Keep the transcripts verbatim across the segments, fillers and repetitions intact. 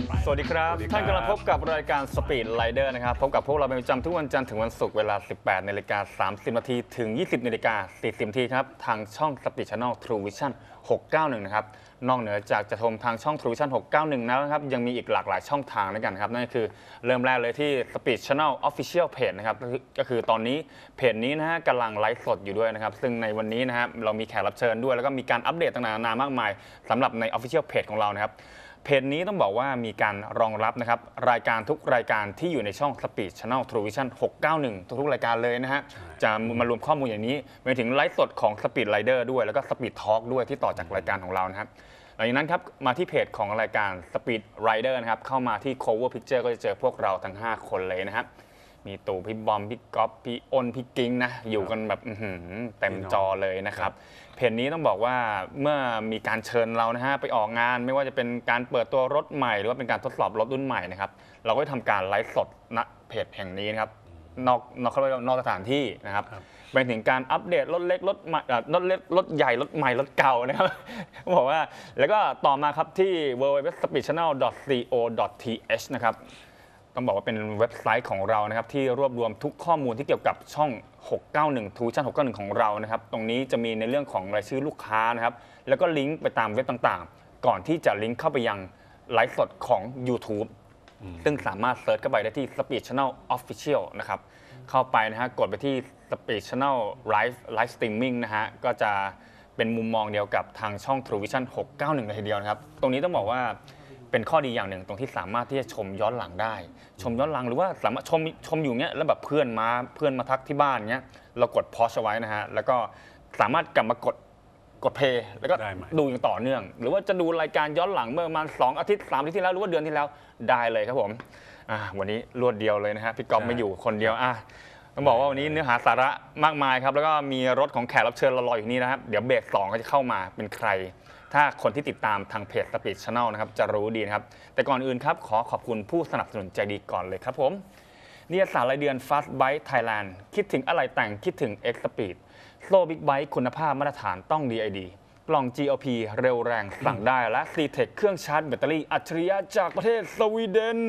สวัสดีครับท่านกำลังพบกับรายการ Speed Rider นะครับพบกับพวกเราเป็นประจำทุกวันจันทร์ถึงวันศุกร์เวลา สิบแปดนาฬิกาสามสิบนาทีถึง ยี่สิบนาฬิกาสี่สิบนาทีครับทางช่อง Speed Channel True Vision หกเก้าหนึ่งนะครับนอกเหนือจากจะชมทางช่อง True Vision หกเก้าหนึ่งแล้วนะครับยังมีอีกหลากหลายช่องทางด้วยกันครับนั่นก็คือเริ่มแรกเลยที่ Speed Channel Official Page นะครับก็คือตอนนี้เพจนี้นะฮะกำลังไลฟ์สดอยู่ด้วยนะครับซึ่งในวันนี้นะฮะเรามีแขกรับเชิญด้วยแล้วก็มีการอัปเดตต่างๆนานามากมายสำหรับใน Official Page ของเรานะครับเพจนี้ต้องบอกว่ามีการรองรับนะครับรายการทุกรายการที่อยู่ในช่อง Speed Channel True Vision หกเก้าหนึ่งทุกๆรายการเลยนะฮะจะมารวมข้อมูลอย่างนี้ไปถึงไลฟ์สดของ Speed Rider ด้วยแล้วก็ Speed Talk ด้วยที่ต่อจากรายการของเรานะครับหลังจากนั้นครับมาที่เพจของรายการ Speed Rider นะครับเข้ามาที่ Cover Picture ก็จะเจอพวกเราทั้งห้าคนเลยนะครับมีตู่พี่บอมพี่ก๊อฟพี่อ้นพี่กิ้งนะอยู่กันแบบเต็มจอเลยนะครับเพจนี้ต้องบอกว่าเมื่อมีการเชิญเรานะฮะไปออกงานไม่ว่าจะเป็นการเปิดตัวรถใหม่หรือว่าเป็นการทดสอบรถรุ่นใหม่นะครับเราก็ทำการไลฟ์สดณเพจแห่งนี้นะครับนอกนอกเขาเรียกว่านอกสถานที่นะครับไปถึงการอัปเดตรถเล็กรถใหม่รถเล็กรถใหญ่รถใหม่รถเก่านะครับบอกว่าแล้วก็ต่อมาครับที่ ดับเบิลยู ดับเบิลยู ดับเบิลยู ดอท สปีด ชาแนล ดอท ซี โอ ดอท ที เอช นะครับต้องบอกว่าเป็นเว็บไซต์ของเรานะครับที่รวบรวมทุกข้อมูลที่เกี่ยวกับช่องหกเก้าหนึ่ง True Vision หกเก้าหนึ่งของเรานะครับตรงนี้จะมีในเรื่องของรายชื่อลูกค้านะครับแล้วก็ลิงก์ไปตามเว็บต่างๆก่อนที่จะลิงก์เข้าไปยังไลฟ์สดของ YouTube ซึ่งสามารถเซิร์ชเข้าไปได้ที่ Speed Channel Official นะครับเข้าไปนะฮะกดไปที่ Speed Channel Live Live Streaming นะฮะก็จะเป็นมุมมองเดียวกับทางช่อง True Vision หกเก้าหนึ่งเลยทีเดียวนะครับตรงนี้ต้องบอกว่าเป็นข้อดีอย่างหนึ่งตรงที่สามารถที่จะชมย้อนหลังได้ชมย้อนหลังหรือว่าสามารถชมชมอยู่เงี้ยแล้วแบบเพื่อนมาเพื่อนมาทักที่บ้านเงี้ยเรากดพอชไว้นะฮะแล้วก็สามารถกลับมากดกดเพลย์แล้วก็ดูอย่างต่อเนื่องหรือว่าจะดูรายการย้อนหลังเมื่อประมาณสองอาทิตย์สามอาทิตย์ที่แล้วหรือว่าเดือนที่แล้วได้เลยครับผมอ่าวันนี้รวดเดียวเลยนะฮะพี่ก๊อฟไม่อยู่คนเดียวอ่ะต้องบอกว่าวันนี้เนื้อหาสาระมากมายครับแล้วก็มีรถของแขกรับเชิญเรารออยู่นี่นะครับเดี๋ยวเบรกสองก็จะเข้ามาเป็นใครถ้าคนที่ติดตามทางเพจ Speed Channel นะครับจะรู้ดีนะครับแต่ก่อนอื่นครับขอขอบคุณผู้สนับสนุนใจดีก่อนเลยครับผมนิตยสารรายเดือน Fast Bike Thailand คิดถึงอะไรแต่งคิดถึง X Speed โซ่บิ๊กไบค์คุณภาพมาตรฐานต้อง ดี ไอ ดี กล่อง จี โอ พี เร็วแรงสั่งได้และ C-Tech เครื่องชาร์จแบตเตอรี่อัจฉริยะจากประเทศสวีเดน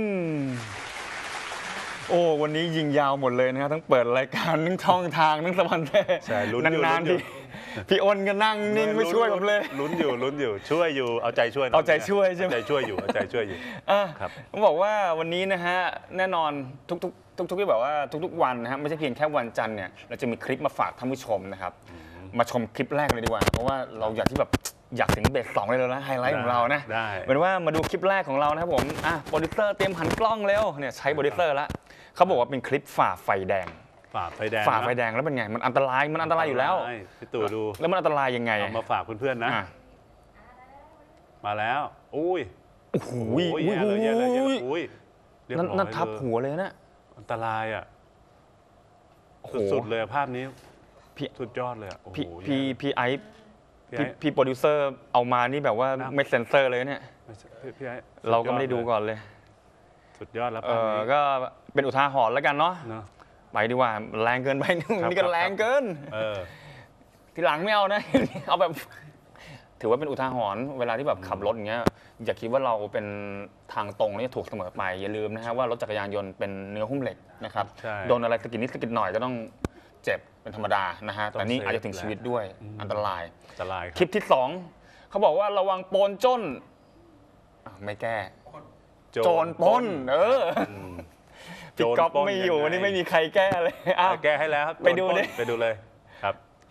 โอ้วันนี้ยิงยาวหมดเลยนะครับทั้งเปิดรายการทั้งช่องทางทั้งสปอนเซอร์นานๆทีพี่อ้นก็นั่งนิ่งไม่ช่วยผมเลยลุ้นอยู่ลุ้นอยู่ช่วยอยู่เอาใจช่วยเอาใจช่วยใช่ไหมเอาใจช่วยอยู่เอาใจช่วยอยู่ครับผมบอกว่าวันนี้นะฮะแน่นอนทุกๆทุกๆที่แบบว่าทุกๆวันนะฮะไม่ใช่เพียงแค่วันจันทร์เนี่ยเราจะมีคลิปมาฝากท่านผู้ชมนะครับมาชมคลิปแรกเลยดีกว่าเพราะว่าเราอยากที่แบบอยากถึงเบรกสองเลยแล้วนะไฮไลท์ของเรานะเป็นว่ามาดูคลิปแรกของเรานะครับผมอ่ะโปรดิวเซอร์เตรียมหันกล้องเร็วเนี่ยใช้โปรดิวเซอร์แล้วเขาบอกว่าเป็นคลิปฝ่าไฟแดงฝ่าไฟแดงฝ่าไฟแดงแล้วเป็นไงมันอันตรายมันอันตรายอยู่แล้วพี่ตู่ดูแล้วมันอันตรายยังไงเอามาฝากเพื่อนๆนะมาแล้วอุ้ยโอ้โหแย่เลยแย่เลยแย่เลยอุ้ยนั่นทับหัวเลยนะอันตรายอ่ะสุดๆเลยภาพนี้สุดยอดเลยพี่พี่พี่ไอพี่โปรดิวเซอร์เอามานี่แบบว่าไม่เซ็นเซอร์เลยเนี่ยเราก็ไม่ได้ดูก่อนเลยสุดยอดแล้วเออก็เป็นอุทาหรณ์แล้วกันเนาะไปดีกว่าแรงเกินไปนี่ก็แรงเกินทีหลังไม่เอานะเอาแบบถือว่าเป็นอุทาหรณ์เวลาที่แบบขับรถอย่างเงี้ยอย่าคิดว่าเราเป็นทางตรงนี่ถูกเสมอไปอย่าลืมนะฮะว่ารถจักรยานยนต์เป็นเนื้อหุ้มเหล็กนะครับโดนอะไรสกิดนิดสกิดหน่อยก็ต้องเจ็บเป็นธรรมดานะฮะแต่นี่อาจจะถึงชีวิตด้วยอันตรายอันตรายคลิปที่สองเขาบอกว่าระวังโปนจ้นไม่แก้โจรปล้นเออพี่ก๊อฟไม่อยู่นี่ไม่มีใครแก้เลยแก้ให้แล้วไปดูดิไปดูเลยครับ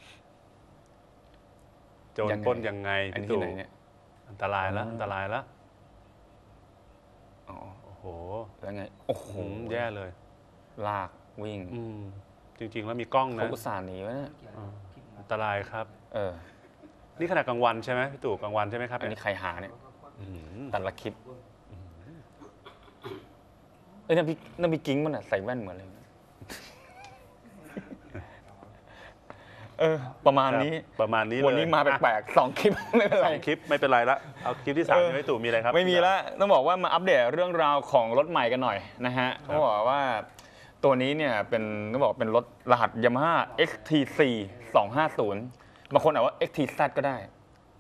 โจรปล้นยังไงพี่ตู่อันตรายแล้วอันตรายแล้วโอ้โหแล้วไงโอ้โหแย่เลยลากวิ่งจริงๆแล้วมีกล้องนะเขาอุตส่าห์หนีไว้นะอันตรายครับเออนี่ขนาดกลางวันใช่ไหมพี่ตู่กลางวันใช่ไหมครับอันนี้ใครหาเนี่ยแต่ละคลิปเอ้ยนั่นพี่นั่นพี่กิ้งมันอ่ะใส่แว่นเหมือนเลยเออประมาณนี้ประมาณนี้เลยวันนี้มาแปลกๆสองคลิปไม่เป็นไรสองคลิปไม่เป็นไรละเอาคลิปที่สามไม่ตู่มีอะไรครับไม่มีแล้วต้องบอกว่ามาอัปเดตเรื่องราวของรถใหม่กันหน่อยนะฮะเขาบอกว่าตัวนี้เนี่ยเป็นต้องบอกเป็นรถรหัส Yamaha เอ็กซ์ ที ซี สองห้าศูนย์บางคนอ่านว่า เอ็กซ์ ที แซด ก็ได้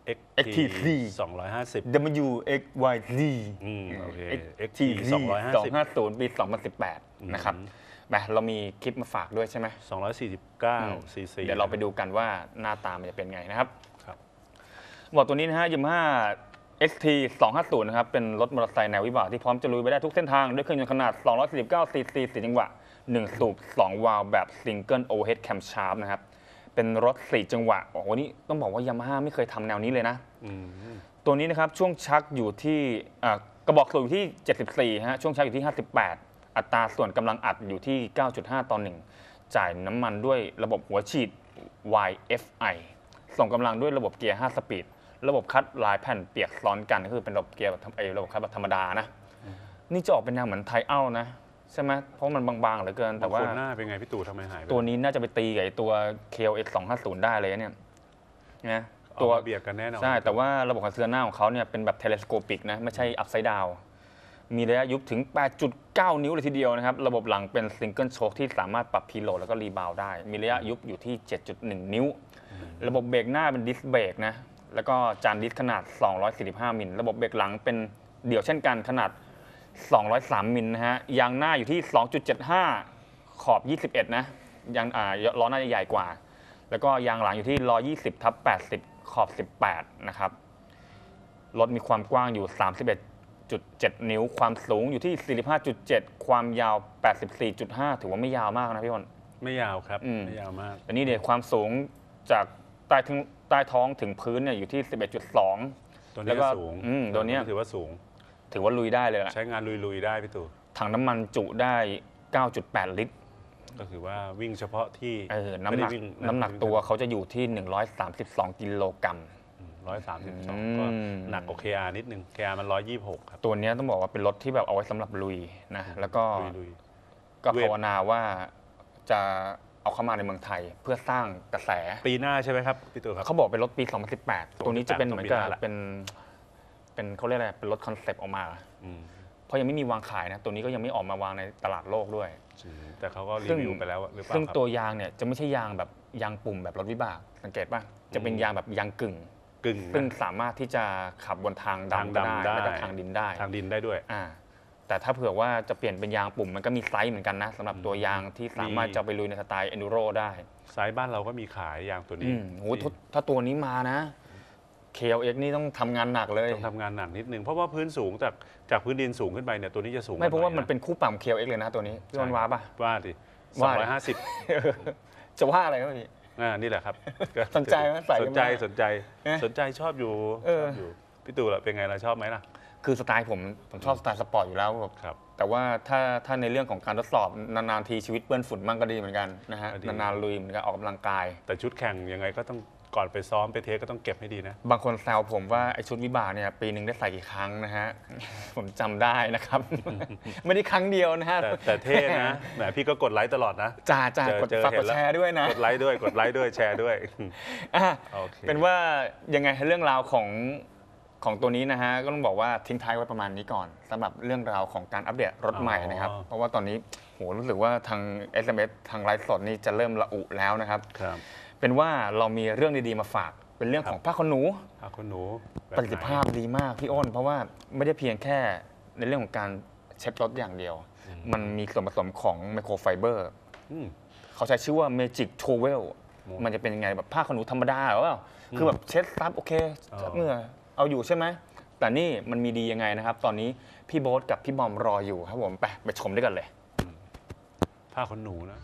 เอ็กเอ็กซ์ ที ซีสองร้อยห้าสิบดับเบิลยู เอ็กซ์ วาย ซีอืมโอเคเอ็กซ์เอ็กซ์ทีทีสสออง งร้ร้ออย ยห้าห้าสิสิบบ ปีสองพันสิบแปดนะครับแหมเรามีคลิปมาฝากด้วยใช่ไหมสองร้อยสี่สิบเก้า ซีซีเดี๋ยวเราไปดูกันว่าหน้าตามันจะเป็นไงนะครับครับบอกตัวนี้นะฮะยามาฮ่า เอ็กซ์ ที สองห้าศูนย์ นะครับ เป็นรถมอเตอร์ไซค์แนววิบากที่พร้อมจะลุยไปได้ทุกเส้นทาง ด้วยเครื่องยนต์ขนาด สองร้อยสี่สิบเก้า ซีซี สี่จังหวะ หนึ่ง สูบ สอง วาล์วแบบซิงเกิลโอเวอร์เฮดแคมชาร์ปนะครับ เป็นรถ สี่ จังหวะ โอ้โห นี่ต้องบอกว่ายามาฮ่าไม่เคยทำแนวนี้เลยนะอืมตัวนี้นะครับ ช่วงชักอยู่ที่อ่ากระบอกสูบอยู่ที่ เจ็ดสิบสี่ ฮะ ช่วงชักอยู่ที่ ห้าสิบแปด อัตราส่วนกำลังอัดอยู่ที่ เก้าจุดห้า ต่อ หนึ่ง จ่ายน้ำมันด้วยระบบหัวฉีด วาย เอฟ ไอ ส่งกำลังด้วยระบบเกียร์ ห้า สปีด ระบบคัดลายแผ่นเปียกซ้อนกันก็คือเป็นระบบเกียร์แบบไอ้ระบบคัดแบบธรรมดานะ นี่จะออกเป็นแนวเหมือนไทเอานะ ใช่ไหมเพราะมันบางๆเหลือเกิน แต่ว่าบงคนหน้าเป็นไงพี่ตู่ทำไมหายไปตัวนี้น่าจะไปตีกับไอ้ตัว เค แอล เอ็กซ์ สองห้าศูนย์ ได้เลยเนี่ยนะตัตัว วเบียดกันแน่นอนใช่ แต่ว่าระบบขันเสื้อหน้าของเขาเนี่ยเป็นแบบเทเลสโคปิกนะ ไม่ใช่อัพไซด์ดาวมีระยะยุบถึง แปดจุดเก้า นิ้วเลยทีเดียวนะครับ ระบบหลังเป็นซิงเกิลโชคที่สามารถปรับพีโหลดแล้วก็รีบาวด์ได้ มีระยะยุบอยู่ที่ เจ็ดจุดหนึ่ง นิ้ว ระบบเบรกหน้าเป็นดิสเบรกนะ แล้วก็จานดิสขนาด สองร้อยสี่สิบห้า มิล ระบบเบรกหลังเป็นเดี่ยวเช่นกันขนาด สองร้อยสาม มิลนะฮะ ยางหน้าอยู่ที่ สองจุดเจ็ดห้า ขอบ ยี่สิบเอ็ด นะ ยางอ่าล้อหน้าจะใหญ่กว่า แล้วก็ยางหลังอยู่ที่ หนึ่งร้อยยี่สิบ ทับ แปดสิบ ขอบ สิบแปด นะครับ รถมีความกว้างอยู่ สามสิบเอ็ดจุดเจ็ด นิ้ว ความสูงอยู่ที่ สี่สิบห้าจุดเจ็ด ความยาว แปดสิบสี่จุดห้า ถือว่าไม่ยาวมากนะพี่อ้นไม่ยาวครับอืมไม่ยาวมากอันนี้เนี่ยความสูงจากใต้ถึงใต้ท้องถึงพื้นเนี่ยอยู่ที่ สิบเอ็ดจุดสองตัวแล้นี้วก็สูงอืมตัวเนี้ยถือว่าสูงถือว่าลุยได้เลยนะใช้งานลุยๆได้พี่ตู่ถังน้ำมันจุได้ เก้าจุดแปด ลิตรก็คือว่าวิ่งเฉพาะที่เออน้ำหนักไม่ได้วิ่งน้ำหนักตัวเขาจะอยู่ที่ หนึ่งร้อยสามสิบสอง กิโลกรัมร้อยสามสิบสองอืมก็หนักกว่า เค อาร์ นิดนึง เค อาร์ มันร้อยยี่สิบหกครับตัวเนี้ยต้องบอกว่าเป็นรถที่แบบเอาไว้สำหรับลุยนะ แล้วก็ลุยก็เวทภาวนาว่าจะเอาเข้ามาในเมืองไทยเพื่อสร้างกระแสๆปีหน้าใช่ไหมครับพี่ตู่ครับเขาบอกเป็นรถปี สองพันสิบแปด ตัวนี้จะเป็นเหมือนกับต้องปีหน้าละเป็นเป็นเขาเรียกอะไรเป็นรถคอนเซปต์ออกมาอืมเพราะยังไม่มีวางขายนะ ตัวนี้ก็ยังไม่ออกมาวางในตลาดโลกด้วยแต่เขาก็รีซึ่งวิวไปแล้วหรือเปล่าซึ่งครับตัวยางเนี่ยจะไม่ใช่ยางแบบยางปุ่มแบบรถวิบากสังเกตป่ะจะเป็นยางแบบยางกึ่งกึ่งซึ่งนะสามารถที่จะขับบนทางทางดำก็ได้ดำได้แล้วก็ทางดินได้ทางดินได้ด้วยอ่าแต่ถ้าเผื่อว่าจะเปลี่ยนเป็นยางปุ่มมันก็มีไซส์เหมือนกันนะสำหรับตัวยางที่สามารถมีจะไปลุยในสไตล์ enduro ได้ไซส์บ้านเราก็มีขายยางตัวอืนี้มโหถ้าถ้าตัวนี้มานะ เค แอล เอ็กซ์ นี่ต้องทำงานหนักเลยต้องทำงานหนักนิดนึง เพราะว่าพื้นสูงจากจากพื้นดินสูงขึ้นไปเนี่ยตัวนี้จะสูงไม่เพราะว่าหอยมันเป็นคู่ปั่ม เค แอล เอ็กซ์ เลยนะตัวนี้พี่วันว้าป่ะว่าดิสอว่าง ดิร้อยห้าสิบจะว่าอะไรก็พี่อ่านี่แหละครับสนใจไหมใส่สกันนไหมใจสนใจเอ๊ะสนใจชอบอยู่เออชอบอยู่พี่ตู่ล่ะเป็นไงล่ะชอบไหมล่ะคือสไตล์ผมผมชอบสไตล์สปอร์ตอยู่แล้วแบบครับแต่ว่าถ้าถ้าในเรื่องของการทดสอบนานๆทีชีวิตเปื้อนฝุ่นมั่งก็ดีเหมือนกันนะฮะก็ดีนานๆลุยเหมือนกันออกกำลังกายแต่ชุดแข่งยังไงก็ต้องก่อนไปซ้อมไปเทสก็ต้องเก็บให้ดีนะบางคนแซวผมว่าไอชุดวิบากเนี่ยปีหนึ่งได้ใส่กี่ครั้งนะฮะ ผมจำได้นะครับ ไม่ได้ครั้งเดียวนะฮะแต่แต่เท่นะแหมพี่ก็กดไลค์ตลอดนะจ่าจ่าเจอกดเจอฝากเห็กนดแล้วแชร์ด้วยนะกดไลค์ด้วยกดไลค์ด้วยแชร์ด้วยอ่ะโอเคเป็นว่ายังไงเรื่องราวของของตัวนี้นะฮะก็ต้องบอกว่าทิ้งท้ายไว้ประมาณนี้ก่อนสำหรับเรื่องราวของการอัปเดตรถใหม่นะครับ เพราะว่าตอนนี้โหรู้สึกว่าทาง เอส เอ็ม เอส ทางไลฟ์สดนี่จะเริ่มระอุแล้วนะครับครับเป็นว่าเรามีเรื่องดีๆมาฝาก เป็นเรื่องของผ้าขนหนูพาคุณหนูแบบประสิทธิภาพดีมากพี่อ้น เพราะว่าไม่ได้เพียงแค่ในเรื่องของการเช็ดรถอย่างเดียว มันมีส่วนผสมของไมโครไฟเบอร์อืมเขาใช้ชื่อว่า Magic Towel โอ้มันจะเป็นยังไงแบบผ้าขนหนูธรรมดาหรือเปล่าคือแบบเช็ดซับโอเคอ๋อเช็ดเหงื่อเอาอยู่ใช่ไหมแต่นี่มันมีดียังไงนะครับ ตอนนี้พี่โบ๊ทกับพี่บอมรออยู่ครับผมไปไปชมด้วยกันเลยผ้าขนหนูนะ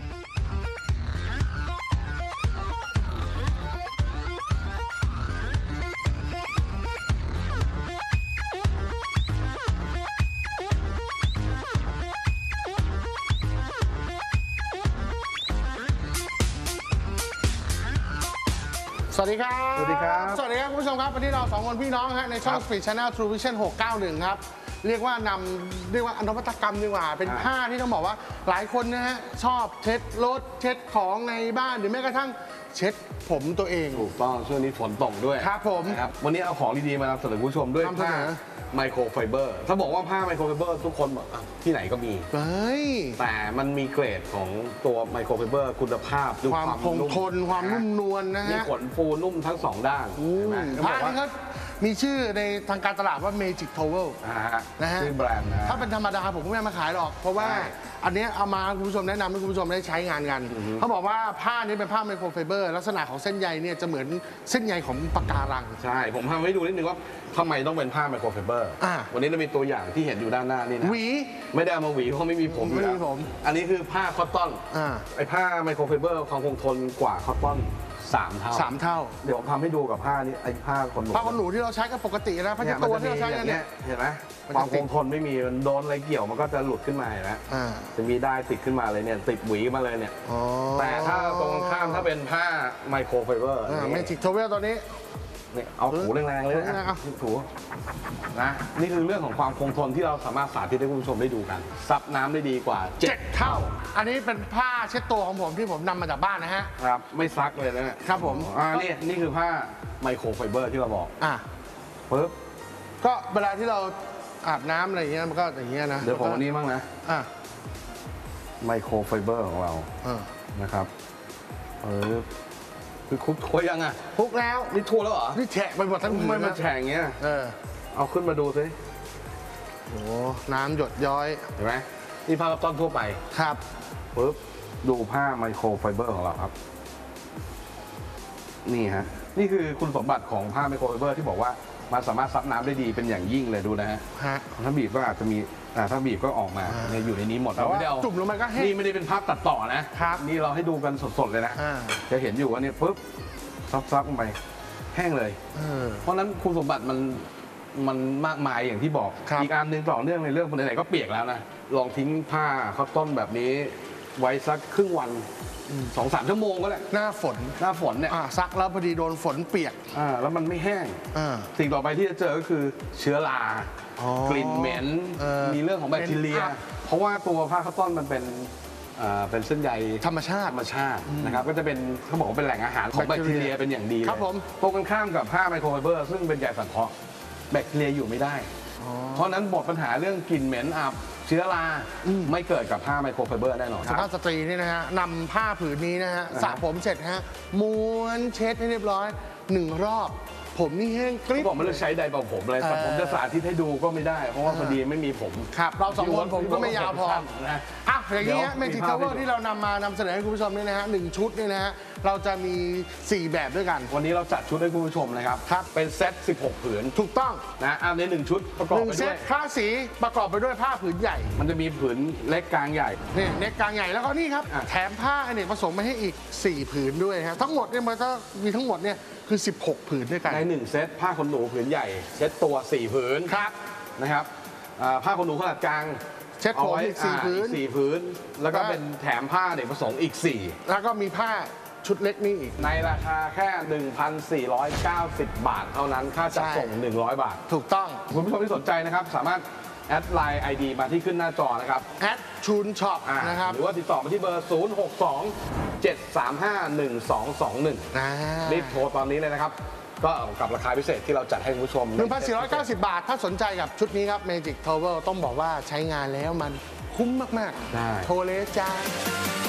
สวัสดีครับสวัสดีครับสวัสดีครับคุณผู้ชมครับวันนี้เราสองคนพี่น้องฮะในช่อง Speed Channel True Vision หกเก้าหนึ่งครับเรียกว่านำเรียกว่าอนวัตกรรมดีกว่า เป็นผ้าที่ต้องบอกว่าหลายคนนะฮะชอบเช็ดรถเช็ดของในบ้านหรือแม้กระทั่งเช็ดผมตัวเองถูกต้องช่วงนี้ฝนตกด้วยครับผมนะครับวันนี้เอาของดีๆมานำเสนอคุณผู้ชมด้วยนำเสนอผ้าไมโครไฟเบอร์ถ้าบอกว่าผ้าไมโครไฟเบอร์ทุกคนบอกอ่ะที่ไหนก็มีเฮ้ยแต่มันมีเกรดของตัวไมโครไฟเบอร์คุณภาพดูความคงนุ่มทนความนุ่มนวลนะมีฮะขนฟูนุ่มทั้งสองด้านอืเห็นไหมมเขาบผ้าอกว่านี้เขามีชื่อในทางการตลาดว่า Magic Towel อ่าฮะนะฮะชื่อแบรนด์นะถ้าเป็นธรรมดาผมก็ไม่เอามาขายหรอก เพราะว่าใช่อันเนี้ยเอามาคุณผู้ชมแนะนำให้คุณผู้ชมได้ใช้งานกันเขาบอกว่าผ้านี้เป็นผ้าไมโครไฟเบอร์ลักษณะของเส้นใยเนี่ยจะเหมือนเส้นใยของปะการังใช่ ผมทำให้ดูนิดนึงว่าทำไมต้องเป็นผ้าไมโครไฟเบอร์อ่าวันนี้เรามีตัวอย่างที่เห็นอยู่ด้านหน้านี่นะหวีไม่ได้เอามาหวีเพราะไม่มีผมอยู่ไม่แล้วมีผมอันนี้คือผ้าคอตตอนอ่าไอ้ผ้าไมโครไฟเบอร์ความคงทนกว่าคอตตอนสามเท่าสามเท่าเดี๋ยวผมทำให้ดูกับผ้านี้ไอ้ผ้าขนหนูผ้าขนหนูที่เราใช้กันปกตินะผ้าเนี่เช็ยดมันตัวจะที่มีเราใช้อกันย่างเนี่เงี้ยยเห็นไหมมันคจะวามติคดงทนไม่มีมันโดนอะไรเกี่ยวมันก็จะหลุดขึ้นมาเห็นไหมอ่าจะมีได้ติดขึ้นมาเลยเนี่ยติดหวีมาเลยเนี่ยอ๋อแต่ถ้าตรงข้ามถ้าเป็นผ้าไมโครไฟเบอร์อ่านี่เมจิกโทเวลตัวนี้นี่เอาถูแรงๆเลยถูแรงๆนะเอาถูนะนี่คือเรื่องของความคงทนที่เราสามารถสาธิตให้คุณผู้ชมได้ดูกันซับน้ำได้ดีกว่าเจ็ดเท่า อันนี้เป็นผ้าเช็ดตัวของผมที่ผมนำมาจากบ้านนะฮะครับไม่ซักเลยนะเนี่ยครับผมอ่านี่นี่คือผ้าไมโครไฟเบอร์ที่เราบอกอ่ะปึ๊บก็เวลาที่เราอาบน้ำอะไรอย่างเงี้ยมันก็อย่างเงี้ยนะเดี๋ยวผมอันนี้บ้างนะอ่ะไมโครไฟเบอร์ของเราอ่ะนะครับปึ๊บคือคุกทั่วยังอ่ะพุกแล้วนี่ทั่วแล้วเหรอนี่แฉะไปหมดทั้งทำผืไมนมันนะแฉะอย่างเงี้ยเออเอาขึ้นมาดูสิโหน้ำหยดย้อยเห็นไหมนี่ผ้าต้นทั่วไปครับปึ๊บดูผ้าไมโครไฟเบอร์ของเราครับ นี่ฮะนี่คือคุณสมบัติของผ้าไมโครไฟเบอร์ที่บอกว่ามันสามารถซับน้ำได้ดีเป็นอย่างยิ่งเลยดูนะฮะฮะถ้าบีบก็อาจจะมีอ่าถ้าบีบก็ออกมาอ่าเนี่ยอยู่ในนี้หมดแต่ว่าไม่ได้เอาจุ่มลงไปก็แห้งนี่ไม่ได้เป็นภาพตัดต่อนะครับ นี่เราให้ดูกันสดๆเลยนะอ่าจะเห็นอยู่ว่าเนี่ยปึ๊บซับๆลงไปแห้งเลยเออเพราะฉะนั้นคุณสมบัติมันมันมากมายอย่างที่บอกครับอีกอันหนึ่งต่อเนื่องในเรื่องไหนๆก็เปียกแล้วนะลองทิ้งผ้าคอตตอนแบบนี้ ไว้สักครึ่งวันสองสามชั่วโมงก็ได้หน้าฝนหน้าฝนเนี่ยอ่ะซักแล้วพอดีโดนฝนเปียกอ่าแล้วมันไม่แห้งอ่าสิ่งต่อไปที่จะเจอก็คือเชื้อราอ๋อกลิ่นเหม็นเออมีเรื่องของแบคทีเรียเป็นอับเพราะว่าตัวผ้าคอตตอนมันเป็นอ่าเป็นเส้นใยธรรมชาติธรรมชาตินะครับก็จะเป็นเขาบอกว่าเป็นแหล่งอาหารของแบแบคคทีทีเรีเรียยเป็นอย่างดีเลยครับผมตรงกันข้ามกับผ้าไมโครไฟเบอร์ซึ่งเป็นใยสังเคราะห์แบคทีเรียอยู่ไม่ได้ เพราะฉะนั้นหมดปัญหาเรื่องกลิ่นเหม็นอับเชื้อราไม่เกิดกับผ้าไมโครไฟเบอร์แน่นอนสุภาพสตรีนี่นะฮะนำผ้าผืนนี้นะฮะสระผมเสร็จฮะม้วนเช็ดให้เรียบร้อยหนึ่งรอบ ผมนี่แห้งกริที่บบอกมันเลือกใช้ใดเป่าผมเลยแต่ผมจะสาธิตให้ดูก็ไม่ได้ เพราะว่าพอดีไม่มีผมครับเราสองคนผมก็ไม่ยาวพอนะอ่ะอย่างนี้ฮะเดี๋เมยวจิกมีทาภาพเวอให้ร์ดูที่เรานำมานำเสนอให้คุณผู้ชมนี่นะฮะหนึ่งชุดนี่นะฮะเราจะมีสี่แบบด้วยกันวันนี้เราจัดชุดให้คุณผู้ชมนะครับครับเป็นเซ็ตสิบหกผืนถูกต้องนะอ่าในหนึ่งชุดประกอบหนึ่งไปเซด้วตยคลาสสีประกอบไปด้วยผ้าผืนใหญ่มันจะมีผืนเล็กกลางใหญ่นี่เน็กกลางใหญ่แล้วก็นี่ครับอ่ะแถมผ้าอเนกประสงค์มาให้อีกสี่ผืนด้วยฮะทั้งหมดเนี่ยมันก็มีทั้งหมดเนี่ยคือสิบหกผืนด้วยกันในหนึ่งเซตผ้าขนหนูผืนใหญ่เซตตัวสี่ผืนครับนะครับอ่าผ้าขนหนูขนาดกลางเช็ดผมาไว้อีกสี่าผืนสี่ผืน แล้วก็และเป็นแถมผ้าเด็กประสงค์อีกสี่แล้วก็มีผ้าชุดเล็กนี่อีกในราคาแค่ หนึ่งพันสี่ร้อยเก้าสิบ บาท เท่านั้น ค่าจัดใช่ส่ง หนึ่งร้อย บาทถูกต้องคุณผู้ชมที่สนใจนะครับ สามารถแอดไลน์ ไอ ดี มาที่ขึ้นหน้าจอนะครับแอดชูนช็อปอ่านะครับหรือว่าติดต่อมาที่เบอร์ ศูนย์ หก สอง เจ็ด สาม ห้า หนึ่ง สอง สอง หนึ่งอ่ารีบโทรตอนนี้เลยนะครับ ก็กับราคาพิเศษที่เราจัดให้คุณผู้ชมหนึ่งพันสี่ร้อยเก้าสิบ บาท ถ้าสนใจกับชุดนี้ครับ Magic Towel ต้องบอกว่าใช้งานแล้วมันคุ้มมากได้ๆ โทรเลยจ้า